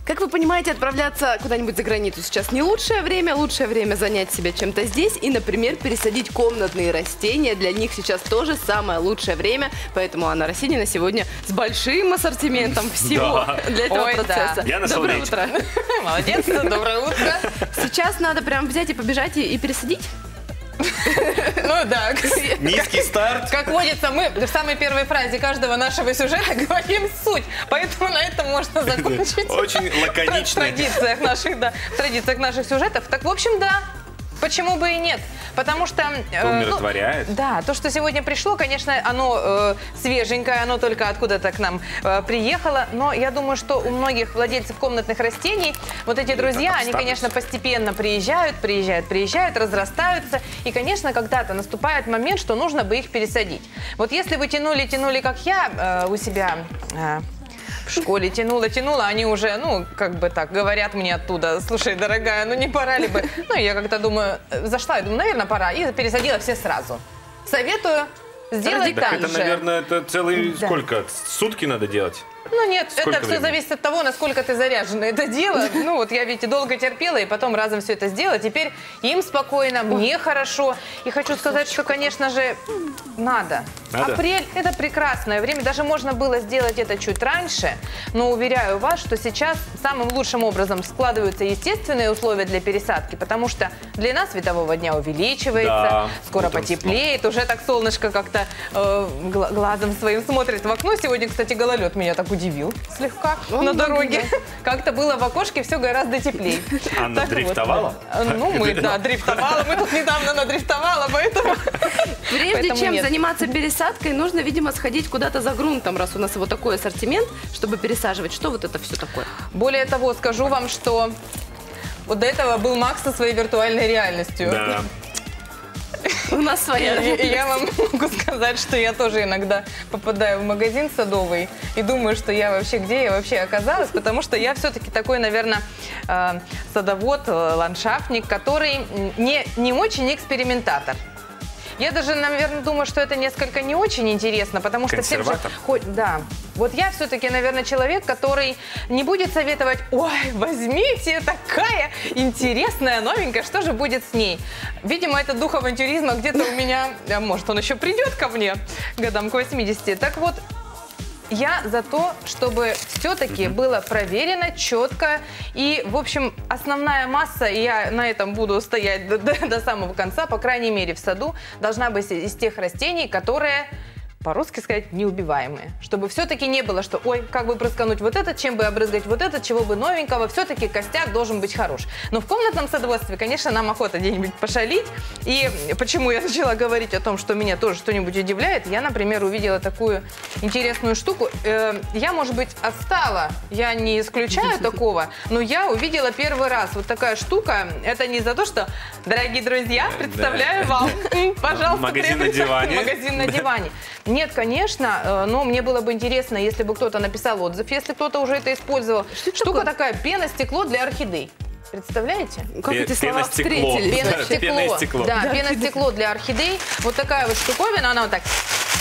Как вы понимаете, отправляться куда-нибудь за границу сейчас не лучшее время занять себя чем-то здесь и, например, пересадить комнатные растения. Для них сейчас тоже самое лучшее время, поэтому Анна Росинина сегодня с большим ассортиментом всего для этого процесса. Да. Я нашел Доброе речь. утро. Молодец, доброе утро. Сейчас надо прям взять и побежать и пересадить? Ну да. Низкий старт. Как водится, мы в самой первой фразе каждого нашего сюжета говорим суть. Поэтому на этом можно закончить. Очень лаконично. В традициях наших сюжетов. Так, в общем, да. Почему бы и нет? Потому что... Умиротворяет. Да, то, что сегодня пришло, конечно, оно свеженькое, оно только откуда-то к нам приехало. Но я думаю, что у многих владельцев комнатных растений вот эти друзья, они, конечно, постепенно приезжают, разрастаются. И, конечно, когда-то наступает момент, что нужно бы их пересадить. Вот если вы тянули, как я у себя... в школе тянула, они уже, ну, как бы так, говорят мне оттуда: слушай, дорогая, ну не пора ли бы? Ну, я как-то думаю, зашла и думаю, наверное, пора. И пересадила все сразу. Советую сделать так же. Это, наверное, это целый сколько? Сутки надо делать? Ну нет, Сколько это все времени? зависит от того, насколько ты заряжена это дело. Ну вот я, видите, долго терпела и потом разом все это сделала. Теперь им спокойно, мне хорошо. И хочу сказать, что, конечно же, надо. Апрель – это прекрасное время. Даже можно было сделать это чуть раньше. Но уверяю вас, что сейчас самым лучшим образом складываются естественные условия для пересадки. Потому что длина светового дня увеличивается, скоро потеплеет. Уже так солнышко как-то глазом своим смотрит в окно. Сегодня, кстати, гололед меня так удивил слегка на дороге. Как-то было в окошке все гораздо теплее. Анна дрифтовала? Ну, мы, да, дрифтовала. Мы тут недавно надрифтовала, поэтому... Прежде чем заниматься пересадкой, нужно, видимо, сходить куда-то за грунтом, раз у нас вот такой ассортимент, чтобы пересаживать. Что вот это все такое? Более того, скажу вам, что вот до этого был Макс со своей виртуальной реальностью. Да. У нас своя. Я вам могу сказать, что я тоже иногда попадаю в магазин садовый и думаю, что я вообще, где я вообще оказалась, потому что я все-таки такой, наверное, садовод, ландшафтник, который не очень экспериментатор. Я даже, наверное, думаю, что это несколько не очень интересно, потому что всем же... Да. Вот я все-таки, наверное, человек, который не будет советовать: ой, возьмите, такая интересная, новенькая, что же будет с ней? Видимо, это дух авантюризма где-то у меня, а может, он еще придет ко мне годам к 80. Так вот, я за то, чтобы все-таки было проверено, четко. И, в общем, основная масса, и я на этом буду стоять до самого конца, по крайней мере, в саду, должна быть из тех растений, которые, по-русски сказать, неубиваемые. Чтобы все-таки не было, что, ой, как бы прыскануть вот этот, чем бы обрызгать вот этот, чего бы новенького. Все-таки костяк должен быть хорош. Но в комнатном садоводстве, конечно, нам охота где-нибудь пошалить. И почему я начала говорить о том, что меня тоже что-нибудь удивляет, я, например, увидела такую интересную штуку. Я, может быть, отстала, я не исключаю такого, но я увидела первый раз вот такая штука. Это не за то, что, дорогие друзья, представляю вам, пожалуйста, магазин на диване. Магазин на диване. Нет, конечно, но мне было бы интересно, если бы кто-то написал отзыв, если кто-то уже это использовал. Штука такая, пена-стекло для орхидей. Представляете? Как эти слова встретились? Пена-стекло. Да, пена-стекло для орхидей. Вот такая вот штуковина, она вот так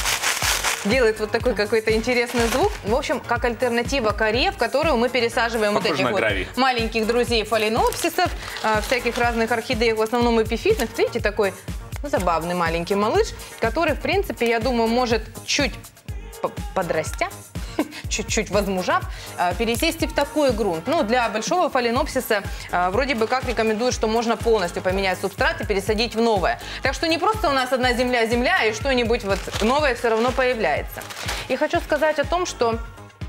делает вот такой какой-то интересный звук. В общем, как альтернатива коре, в которую мы пересаживаем вот этих вот маленьких друзей фаленопсисов, всяких разных орхидей, в основном эпифитных. Видите, такой забавный маленький малыш, который, в принципе, я думаю, может чуть подрастя, чуть-чуть возмужав, пересесть и в такой грунт. Ну, для большого фаленопсиса вроде бы как рекомендуют, что можно полностью поменять субстрат и пересадить в новое. Так что не просто у нас одна земля, и что-нибудь вот новое все равно появляется. И хочу сказать о том, что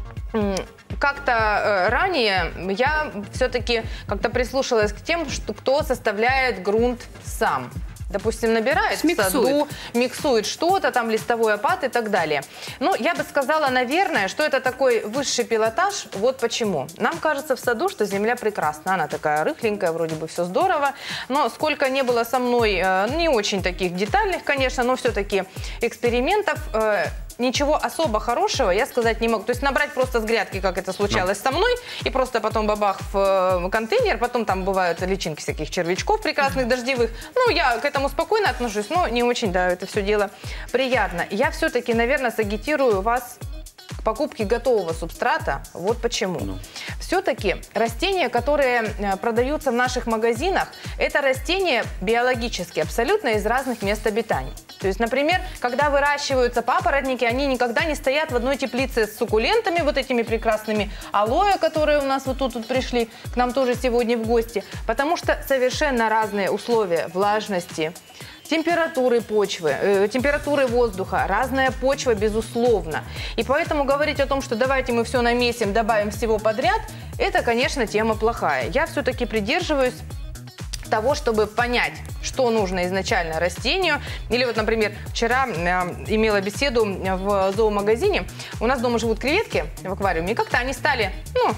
как-то ранее я все-таки как-то прислушалась к тем, кто составляет грунт сам. Допустим, набирает в саду, миксует что-то, там листовой опад и так далее. Ну, я бы сказала, наверное, что это такой высший пилотаж. Вот почему. Нам кажется в саду, что земля прекрасна. Она такая рыхленькая, вроде бы все здорово. Но сколько не было со мной, не очень таких детальных, конечно, но все-таки экспериментов, ничего особо хорошего я сказать не могу. То есть набрать просто с грядки, как это случалось со мной, и просто потом бабах в контейнер, потом там бывают личинки всяких червячков прекрасных, дождевых. Ну, я к этому спокойно отношусь, но не очень, да, это все дело приятно. Я все-таки, наверное, сагитирую вас к покупке готового субстрата. Вот почему. Все-таки растения, которые продаются в наших магазинах, это растения биологические, абсолютно из разных мест обитания. То есть, например, когда выращиваются папоротники, они никогда не стоят в одной теплице с суккулентами, вот этими прекрасными алоэ, которые у нас вот тут пришли к нам тоже сегодня в гости, потому что совершенно разные условия влажности, температуры почвы, температуры воздуха, разная почва, безусловно. И поэтому говорить о том, что давайте мы все намесим, добавим всего подряд, это, конечно, тема плохая. Я все-таки придерживаюсь того, чтобы понять, что нужно изначально растению. Или вот, например, вчера имела беседу в зоомагазине. У нас дома живут креветки в аквариуме, и как-то они стали,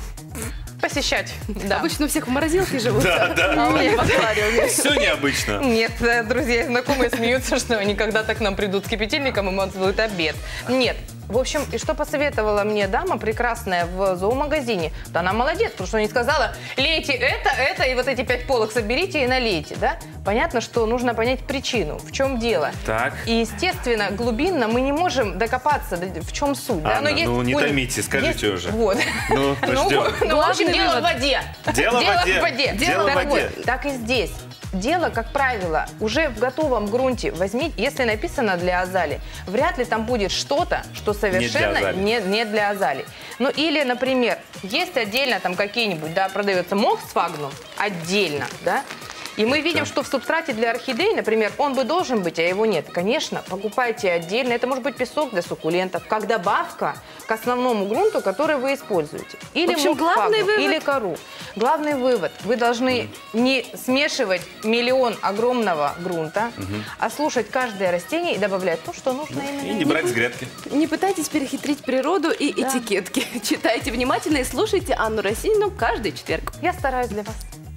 посещать. Да. Обычно у всех в морозилке живут, Да. а у них в аквариуме. Все необычно. Нет, друзья и знакомые смеются, что они когда-то к нам придут с кипятильником, и могут сделать обед. Нет. В общем, и что посоветовала мне дама прекрасная в зоомагазине? Да она молодец, потому что она не сказала, лейте это, и вот эти 5 полок соберите и налейте, да? Понятно, что нужно понять причину, в чем дело. Так. И, естественно, глубинно мы не можем докопаться, в чем суть. Да? Анна, не томите, скажите уже. Вот. Ну, ждем. В общем, дело в воде. Дело в воде. Дело в Так воде. вот, так и здесь. Дело, как правило, уже в готовом грунте. Возьмите, если написано для азалии, вряд ли там будет что-то, что совершенно не для азалии. Ну или, например, есть отдельно там какие-нибудь, да, продается мох сфагнум отдельно, да. И мы видим, что в субстрате для орхидей, например, он бы должен быть, а его нет. Конечно, покупайте отдельно. Это может быть песок для суккулентов, как добавка к основному грунту, который вы используете. Или В общем, главный вывод... или кору. Главный вывод. Вы должны не смешивать миллион огромного грунта, а слушать каждое растение и добавлять то, что нужно именно. И не брать с грядки. Не пытайтесь перехитрить природу и этикетки. Читайте внимательно и слушайте Анну Росинину каждый четверг. Я стараюсь для вас.